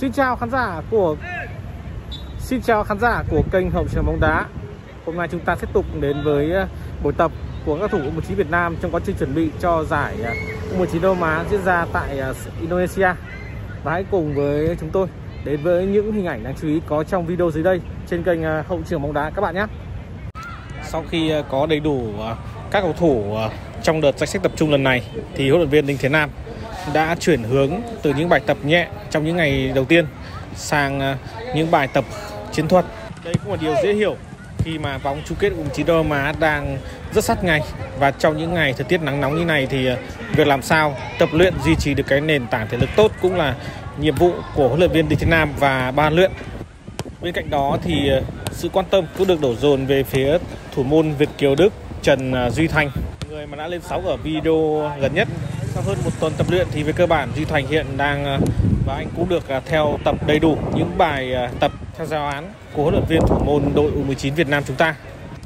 Xin chào khán giả của kênh Hậu Trường Bóng Đá. Hôm nay chúng ta tiếp tục đến với buổi tập của các thủ U19 Việt Nam trong quá trình chuẩn bị cho giải U19 Đông Nam Á diễn ra tại Indonesia. Và hãy cùng với chúng tôi đến với những hình ảnh đáng chú ý có trong video dưới đây trên kênh Hậu Trường Bóng Đá các bạn nhé. Sau khi có đầy đủ các cầu thủ trong đợt danh sách tập trung lần này thì huấn luyện viên Đinh Thế Nam đã chuyển hướng từ những bài tập nhẹ trong những ngày đầu tiên sang những bài tập chiến thuật. Đây cũng là điều dễ hiểu khi mà vòng chung kết U19 Đông Nam Á đang rất sát ngày, và trong những ngày thời tiết nắng nóng như này thì việc làm sao tập luyện duy trì được cái nền tảng thể lực tốt cũng là nhiệm vụ của huấn luyện viên Đinh Thế Nam và ban luyện. Bên cạnh đó thì sự quan tâm cũng được đổ dồn về phía thủ môn Việt kiều Đức Trần Duy Thành, người mà đã lên sóng ở video gần nhất. Sau hơn một tuần tập luyện thì về cơ bản Duy Thành hiện đang và anh cũng được theo tập đầy đủ những bài tập theo giáo án của huấn luyện viên thủ môn đội U19 Việt Nam chúng ta.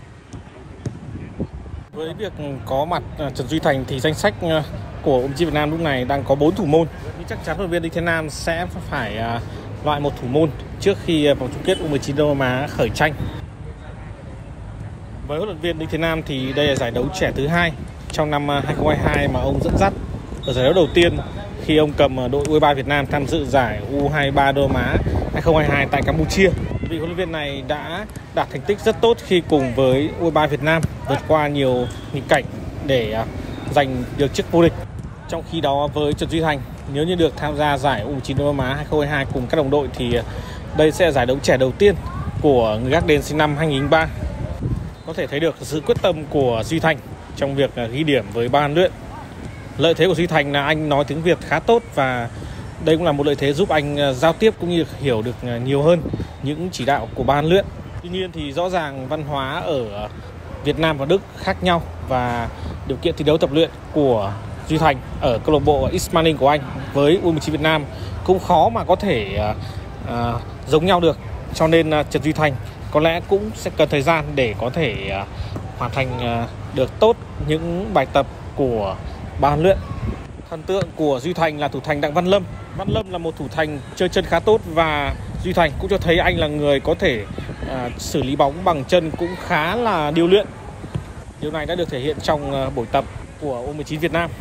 Với việc có mặt Trần Duy Thành thì danh sách của U19 Việt Nam lúc này đang có 4 thủ môn. Nhưng chắc chắn huấn luyện viên Đinh Thế Nam sẽ phải loại một thủ môn trước khi vòng chung kết U19 Đông Nam Á khởi tranh. Với huấn luyện viên Đinh Thế Nam thì đây là giải đấu trẻ thứ 2 trong năm 2022 mà ông dẫn dắt. Ở giải đấu đầu tiên khi ông cầm đội U23 Việt Nam tham dự giải U23 Đông Nam Á 2022 tại Campuchia. Vị huấn luyện viên này đã đạt thành tích rất tốt khi cùng với U23 Việt Nam vượt qua nhiều nghịch cảnh để giành được chức vô địch. Trong khi đó với Trần Duy Thành, nếu như được tham gia giải U19 Đông Nam Á 2022 cùng các đồng đội thì đây sẽ là giải đấu trẻ đầu tiên của người gác đền sinh năm 2003. Có thể thấy được sự quyết tâm của Duy Thành trong việc ghi điểm với ban luyện. Lợi thế của Duy Thành là anh nói tiếng Việt khá tốt, và đây cũng là một lợi thế giúp anh giao tiếp cũng như hiểu được nhiều hơn những chỉ đạo của ban luyện. Tuy nhiên thì rõ ràng văn hóa ở Việt Nam và Đức khác nhau, và điều kiện thi đấu tập luyện của Duy Thành ở câu lạc bộ Ismaning của anh với U19 Việt Nam cũng khó mà có thể giống nhau được. Cho nên Trần Duy Thành có lẽ cũng sẽ cần thời gian để có thể hoàn thành được tốt những bài tập của ban luyện. Thần tượng của Duy Thành là thủ thành Đặng Văn Lâm. Văn Lâm là một thủ thành chơi chân khá tốt, và Duy Thành cũng cho thấy anh là người có thể xử lý bóng bằng chân cũng khá là điêu luyện. Điều này đã được thể hiện trong buổi tập của U19 Việt Nam.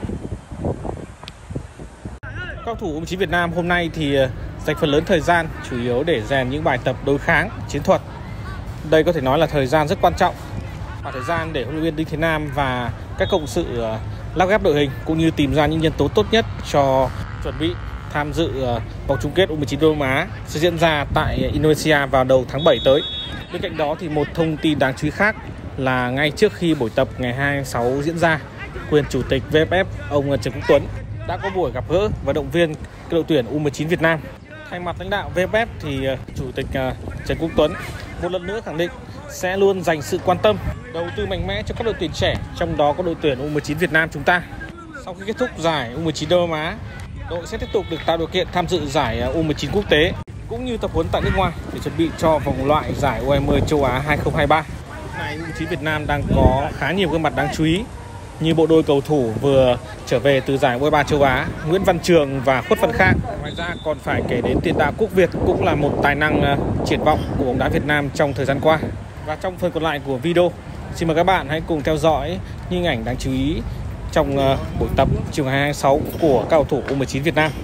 Các thủ U19 Việt Nam hôm nay thì dành phần lớn thời gian chủ yếu để rèn những bài tập đối kháng, chiến thuật. Đây có thể nói là thời gian rất quan trọng, và thời gian để huấn luyện viên Đinh Thế Nam và các cộng sự lắp ghép đội hình cũng như tìm ra những nhân tố tốt nhất cho chuẩn bị tham dự vòng chung kết U19 Đông Nam Á sẽ diễn ra tại Indonesia vào đầu tháng 7 tới. Bên cạnh đó thì một thông tin đáng chú ý khác là ngay trước khi buổi tập ngày 26 diễn ra, quyền chủ tịch VFF ông Trần Quốc Tuấn đã có buổi gặp gỡ và động viên đội tuyển U19 Việt Nam. Thay mặt lãnh đạo VFF thì chủ tịch Trần Quốc Tuấn một lần nữa khẳng định sẽ luôn dành sự quan tâm, đầu tư mạnh mẽ cho các đội tuyển trẻ, trong đó có đội tuyển U19 Việt Nam chúng ta. Sau khi kết thúc giải U19 Đông Nam Á, đội sẽ tiếp tục được tạo điều kiện tham dự giải U19 quốc tế cũng như tập huấn tại nước ngoài để chuẩn bị cho vòng loại giải U20 châu Á 2023. Lúc này U19 Việt Nam đang có khá nhiều gương mặt đáng chú ý như bộ đôi cầu thủ vừa trở về từ giải U23 châu Á Nguyễn Văn Trường và Khuất Văn Khang. Ngoài ra còn phải kể đến tiền đạo Quốc Việt, cũng là một tài năng triển vọng của bóng đá Việt Nam trong thời gian qua. Và trong phần còn lại của video, xin mời các bạn hãy cùng theo dõi những hình ảnh đáng chú ý trong buổi tập chiều ngày 26 của các cầu thủ U19 Việt Nam.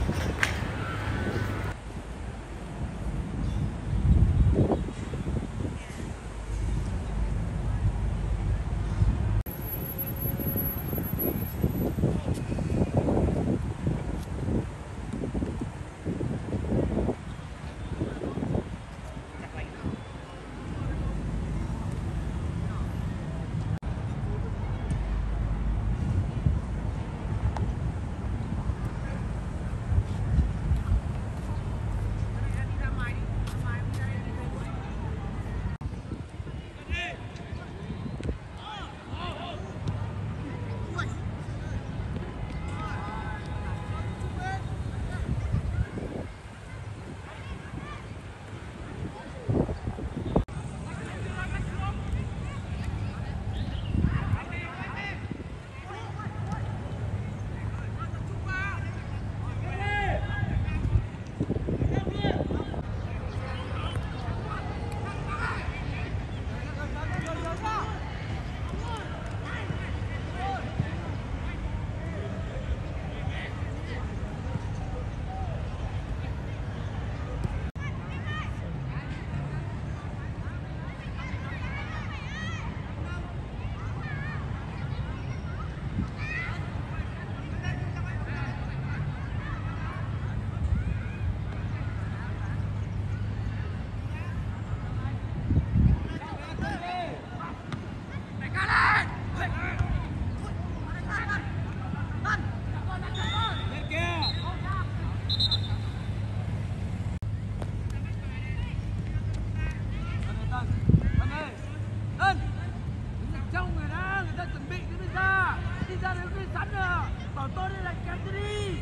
bảo tôi đây là kéo tôi đi.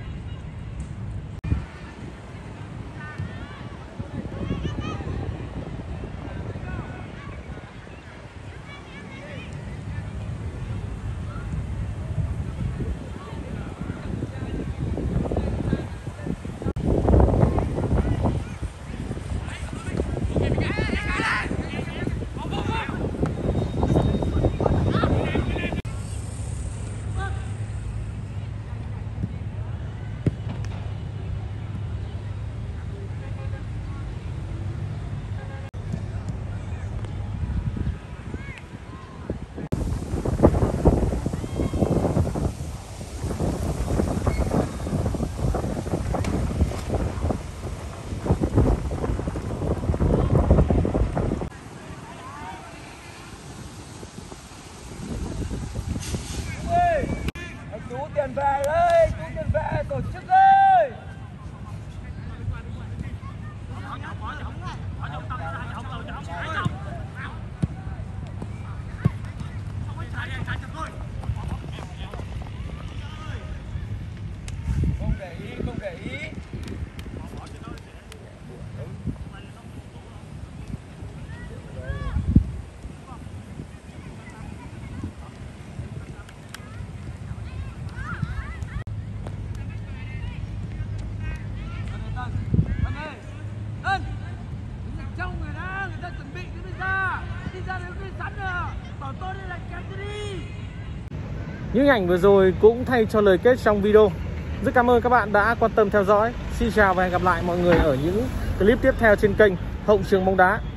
Chú tiền về đây, chú tiền về tổ chức ơi. Không để ý, không để ý. Người ta chuẩn bị đi ra được đi sẵn rồi, bảo tôi đây là kéo tôi đi. Những ảnh vừa rồi cũng thay cho lời kết trong video. Rất cảm ơn các bạn đã quan tâm theo dõi. Xin chào và hẹn gặp lại mọi người ở những clip tiếp theo trên kênh Hậu Trường Bóng Đá.